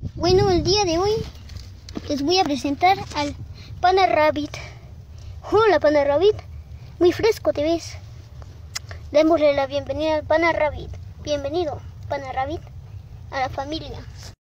Bueno, el día de hoy les voy a presentar al Pana Rabbit. Hola, Pana Rabbit, muy fresco te ves. Démosle la bienvenida al Pana Rabbit. Bienvenido, Pana Rabbit, a la familia.